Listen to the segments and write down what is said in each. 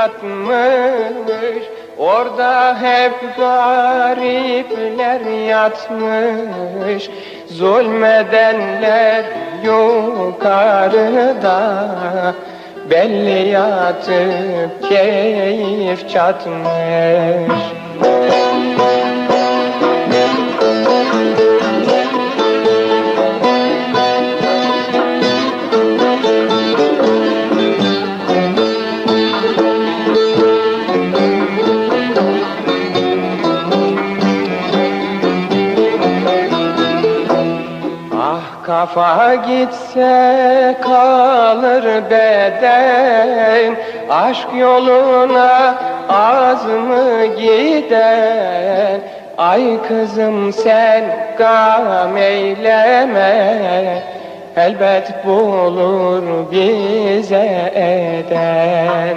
yatmış, orada hep garipler yatmış. Zulmedenler yukarıda, belli yatıp keyif çatmış. Kafa gitse kalır beden, aşk yoluna az mı giden? Ay kızım sen gam eyleme, elbet bulur bize eden.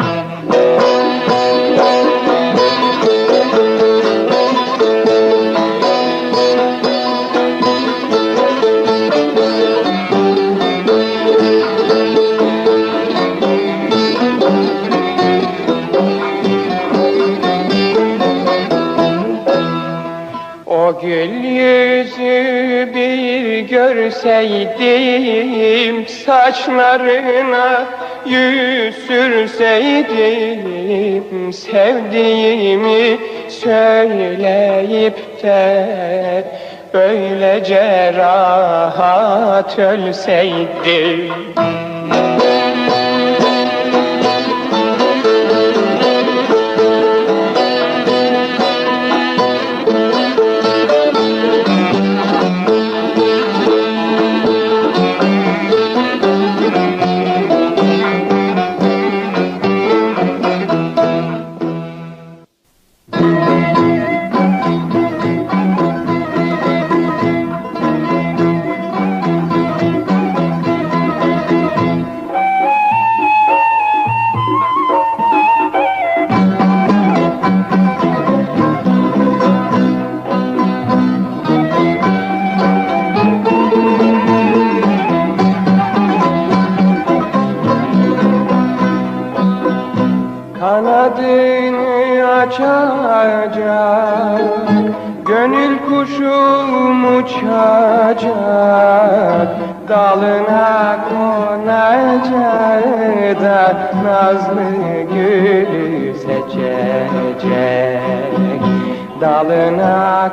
O gül yüzü bir görseydim, saçlarına yüz sürseydim, sevdiğimi söyleyip de böylece rahat ölseydim. Kanadını açacak, gönül kuşum uçacak, dalına konacak da nazlı gülü seçecek. Dalına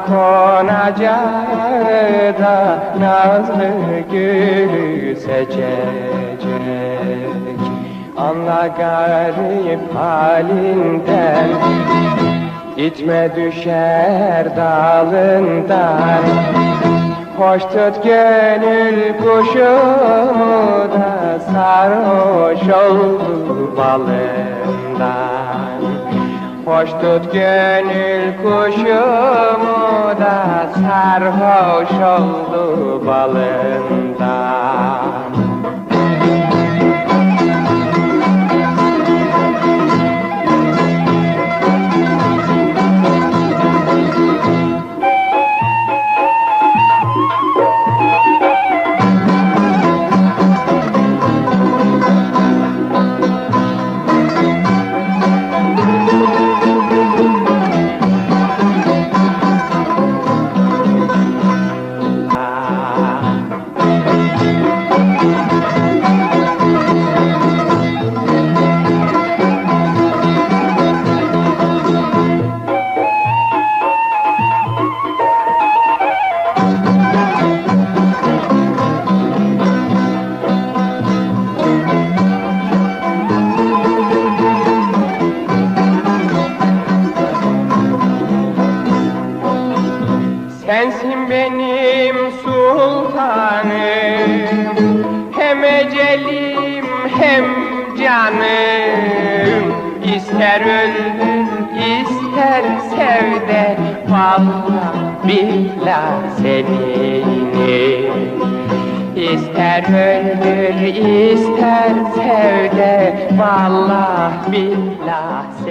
konacak da nazlı gülü seçecek. Anla garip halinden, itme düşer dalından. Hoş tut gönül kuşumu da sarhoş oldu balından. Hoş tut gönül kuşumu da sarhoş oldu balından. Sensin benim sultanım, hem ecelim hem canım. İster öldür ister sev de vallahi billah seninim. İster öldür ister sev de vallahi billah